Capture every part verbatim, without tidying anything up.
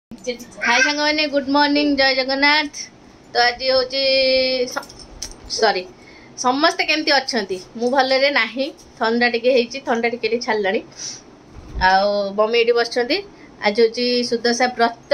हाय सांग मैंने good morning जय जगन्नाथ। तो आज हूँ सॉरी समस्ते केमती अच्छा मु भलरे नाही थंडा टिके हेची थंडा टिके छाड़लानी आ मम्मी ये बस आज हूँ सुदशा व्रत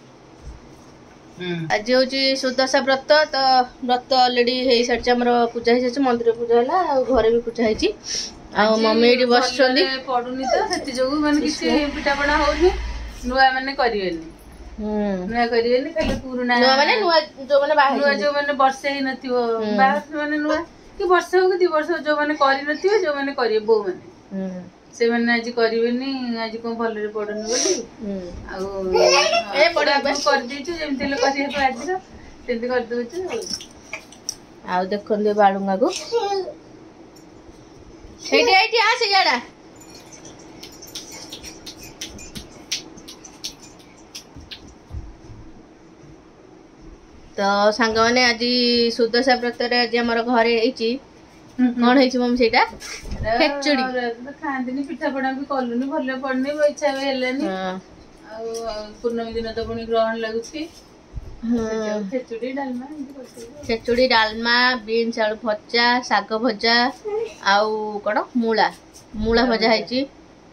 आज हूँ सुदशा व्रत तो व्रत अलरेडी हो सारी आम पूजा हो सारी मंदिर पूजा है घरे भी पूजा होती आ मम्मी ये बस पड़ुनी तो से जो मैंने किसी पिठापणा होनी नुआ मैंने करेनि नुआ करेनि खाली पुराना नुआ माने नुआ जो माने बाहर नुआ जो मैंने वर्षे ही नथिवो बाहर माने नुआ कि वर्ष हो कि दि वर्ष जो मैंने करि नथिवो जो मैंने करिए बो माने से मैंने आज करिवेनी आज को भलरे पड़ुनी बोली आ ए पड़ा बस कर दीछु जेमते ले करिए तो आज रो तेंती कर दोछु आ देखन बालुंगा को सेठी आइठी आसे याडा तो सांग मैंने आज सुदशा व्रत आज आम घरे कौन है मम्मी सेटा खेचुड़ी खाती पिठापणा भी कलुनी भल पड़नी इच्छा भी हेलानी पूर्णमी दिन तो पुणी ग्रहण लगुच खेचुड़ी डालमा खेचुड़ी डालमा बीन्स आलू भजा साग भजा आउ कौन मूला मूला भजा है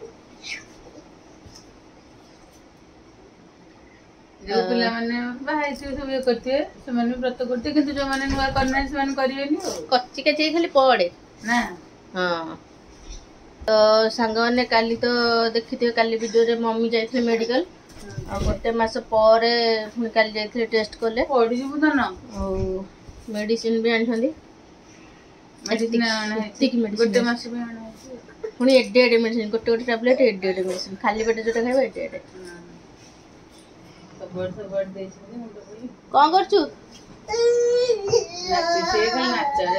जो पिला माने बाहाई सब ये करते से माने व्रत करते किंतु जो माने नुआ करना से माने करिवेनी कच्ची कच्ची खाली पड़े ना हाँ तो सांग मैंने काली तो देखी थे काली वीडियो रे मम्मी जाइथे मेडिकल आ गोटे मास पर काली जाइथे टेस्ट कले पड़ी जबु त ना ओ मेडिसिन भी आनछंदी मेडिसिन आना है गोटे मास भी आना है पुनी एडे एडे मेडिसिन गोटे गोटे टैबलेट एडे एडे मेडिसिन खाली पेट जोटा खाइबा एडे एडे सब सब दे छी मुंडो बोली कोन करछु नाचे से खाली नाचा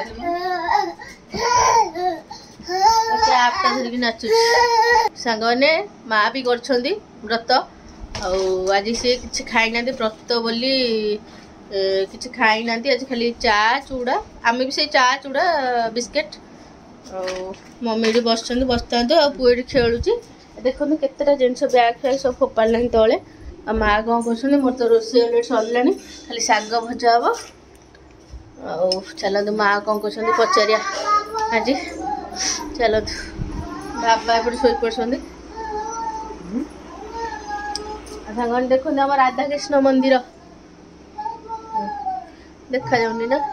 अच्छा आपटा धरिक नाचु सांग ने माँ भी करछंदी व्रत आ आज से किसी खाई ना व्रत बोली किसी खाई ना आज खाली चा चूड़ा आम भी से चा चूड़ा बिस्किट मम्मी बस बसता पुए खेलुची देखो केतेटा जिनस बैग फैग सब फोपाड़ा तले आ माँ कौन कर मोर तो रोसे अलरेडी सरला खाली साग भजा हम चलतु माँ कौन कर पचारिया आज चलतु बाबा एपटे शोई पड़े सांग देखो आम राधाकृष्ण मंदिर देखा जाऊनी ना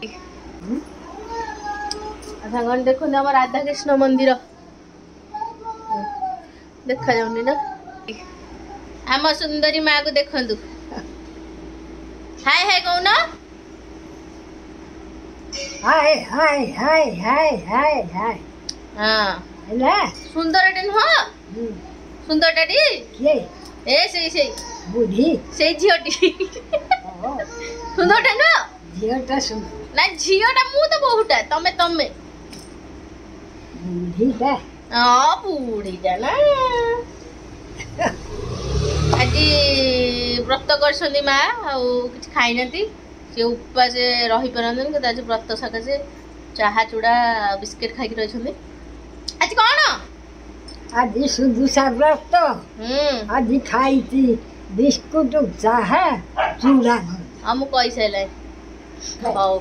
सांग देखो आम राधाकृष्ण मंदिर देखा जाऊनी ना आम सुंदरी माँ को देखु हाय हाय कौन हाय हाय हाय हाय हाय हाय हाँ हेला सुंदर टे नुह सुंदर टाटी के ए से से बुढ़ी से झियोटी सुंदर टे नुह झियोटा सुंदर ना झियोटा मु तो बहुटा तमे तमे बुढ़ीटा हां बुढ़ीटा ना आज व्रत कर माँ कि खाई ना सी उपवास रही पारन आज व्रत सकाशे चाहा चूड़ा बिस्किट खाई रही आज कौन आज सुदशा व्रत आज खाई बिस्कुट चाहा चूड़ा हाँ मुझे कही सारे हौ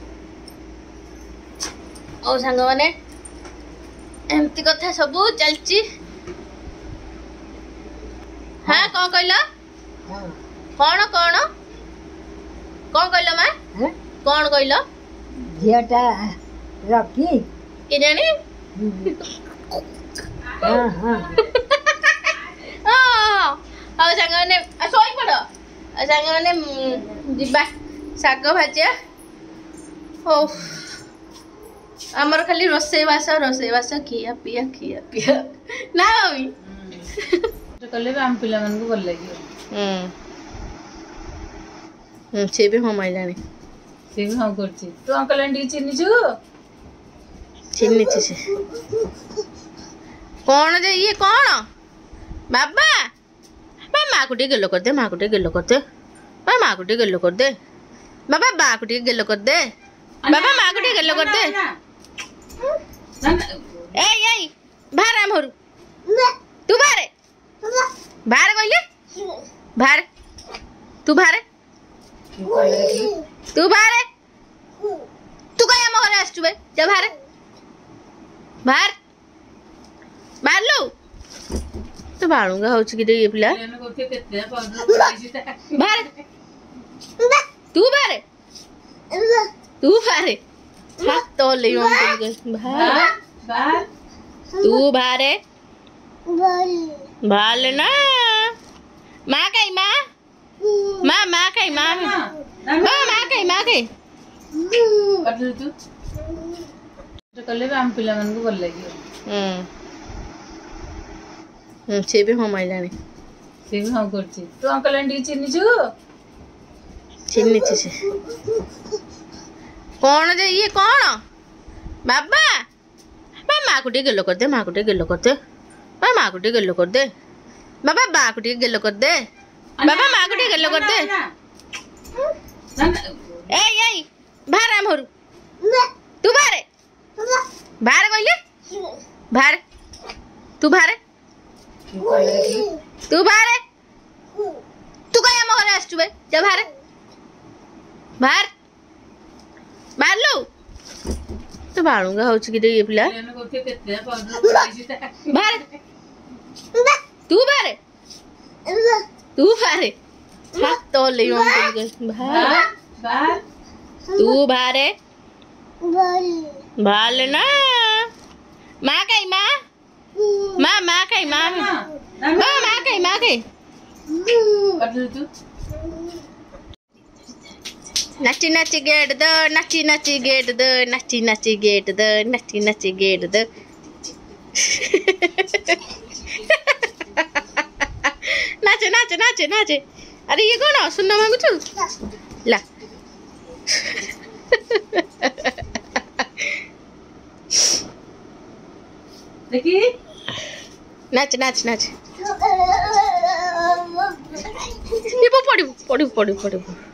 और सांग मैंने एमती कथा सब चलची हाँ कौन कहल कौन कौन कौन कहल माँ कौन कहल झीटा रखी के जानी हाँ हाँ हाँ सांग मैंने शोई पड़ सांग मैंने जीवा साग भाजा हो आमर खाली रोसे बास रोसे बास खिया पिया खिया पिया ना मम्मी कले आम पिला मन को भल लगे हम्म से भी हम आइलानी से भी हम करछि तो अंकल आंटी चिन्नी छु चिन्नी छी से कौन जे ये कौन बाबा बा माँ को टे गेलो कर दे माँ को टे गेलो कर दे बा माँ को टे गेलो कर दे बाबा बा को टे गेलो कर दे बाबा माँ को टे गेलो कर दे ए ए बाहर आम हरु तू बाहर बाहर कहले बाहर तू बाहर तू बाहर तू कहीं आम घर आसु बे जा बाहर बाहर बाहर लो तो बालूंगा हो ये पिला बाहर तू बाहर तू बाहर हाथ तो ले बाहर तू बाहर बाल ना माँ कहीं माँ माँ माँ कहीं माँ माँ माँ कहीं माँ कहीं कले आम पिला मन को भल लगे हम्म से भी हम आइलानी से भी हम करछि तू अंकल आंटी चिन्नी छु चिन्नी छी से कौन जे ये कौन बाबा बाबा माँ को गेलो कर दे माँ को गेलो कर दे बाबा माँ को गेलो कर दे बाबा माँ को गेलो कर दे बाबा माँ को गेलो कर दे ए ए बाहर आम हरु तू बाहर बाहर कहले बाहर तू बाहर तू बाहर तू कहीं आम घर आसु बे जा बाहर बाहर बाहर लो तो बालूंगा हो ये पिला बाहर तू बाहर तू बाहर हाथ तो ले बाहर तू बाहर बाल ना माँ कहीं माँ माँ माँ कहीं माँ माँ माँ कहीं माँ कहीं नाची नाची गेट दो नाची नाची गेट दो नाची नाची गेट दो नाची नाची गेट दो नाचे नाचे नाचे नाचे अरे ये कौन सुनना मांगू छू ला देखी नाच नाच नाच ये पड़ू पड़ू पड़ू पड़ू